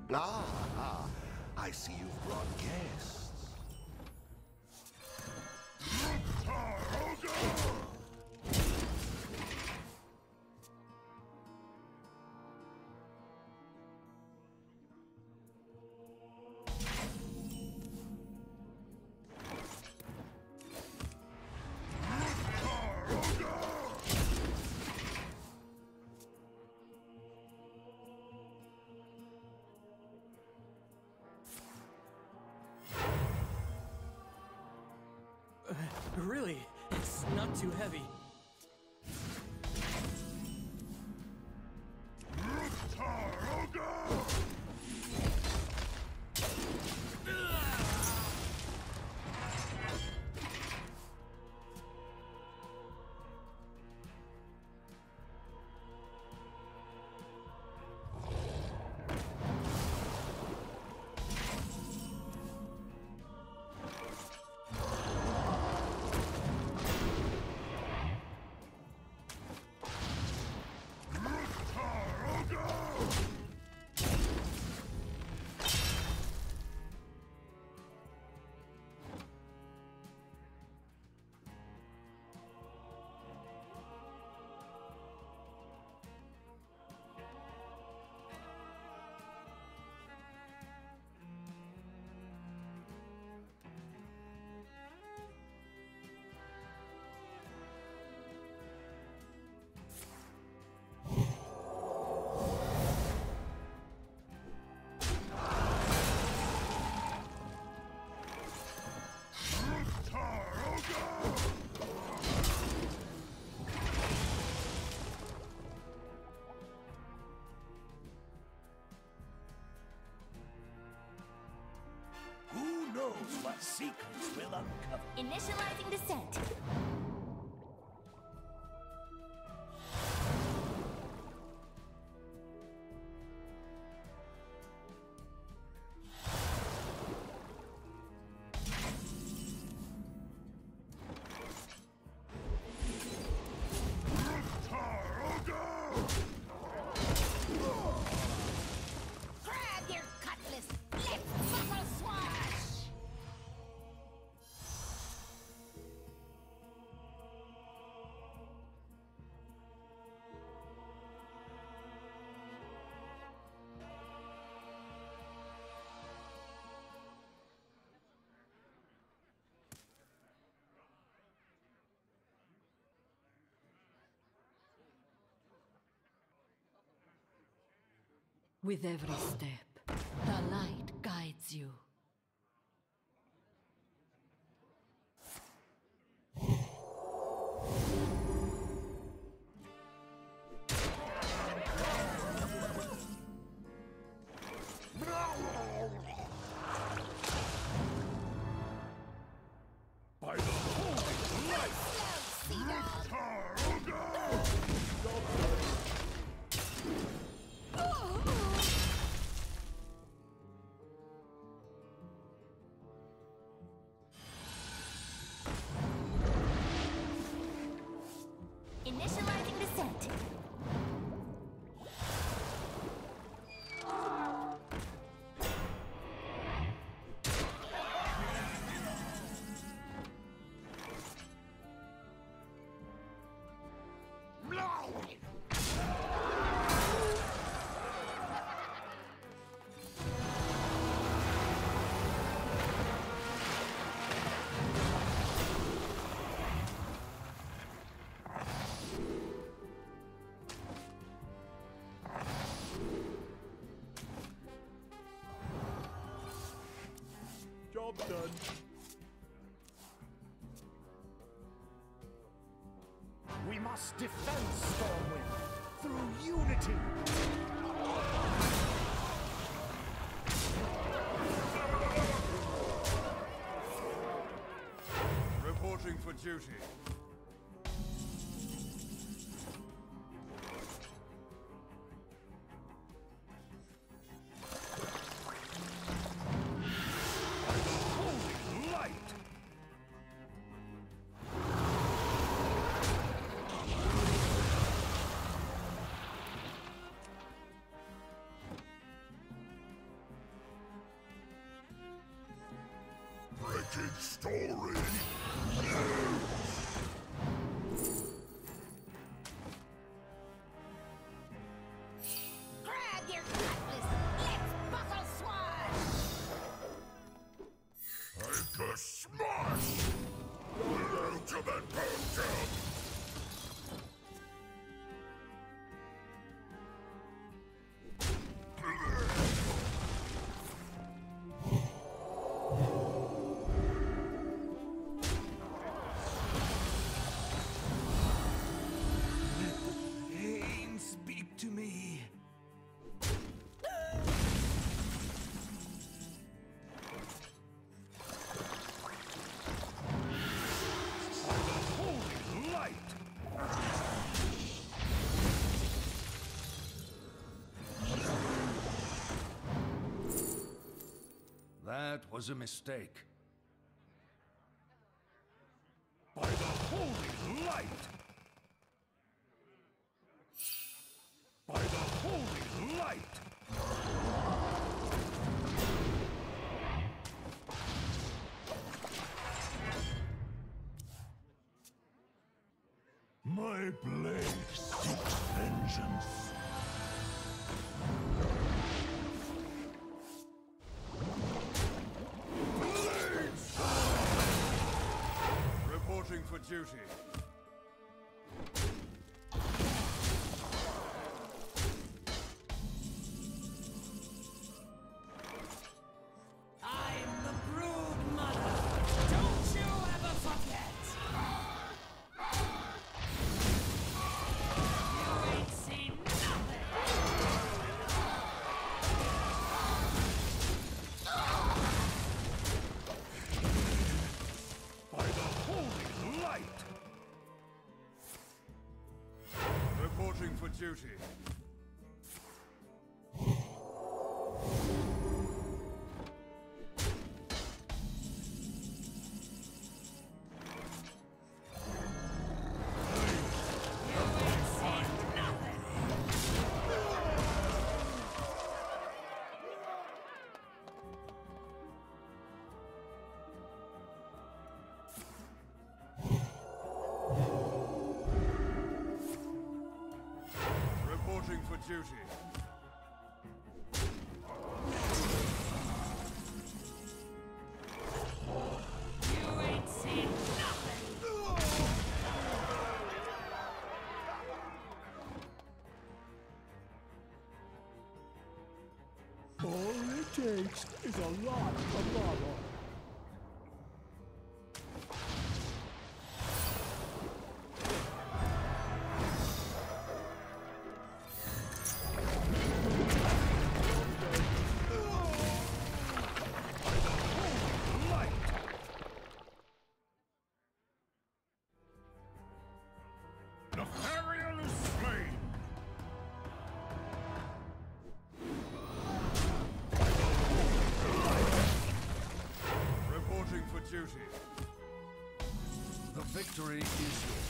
I see you've brought guests. Really? It's not too heavy. Who knows what secrets will uncover? Initializing descent. Grab your cutlass. Let's buckle swash. With every step, the light guides you. By the holy light! Initializing descent. Job done. We must defend Stormwind through unity! Reporting for duty. Holy light! story. Grab your cutlass. Let's buckle swash. Take a smash! Ultimate potion! Aim, speak to me. Holy light! That was a mistake. By the holy light! By the holy light! My blade seeks vengeance. Reporting for duty. I'm the brood mother. Don't you ever forget. You ain't seen nothing. By the holy light! Reporting for duty. Reporting for duty. You ain't seen nothing. All it takes is a lot of lava. Light! Nefarian is slain! Reporting for duty. The victory is yours.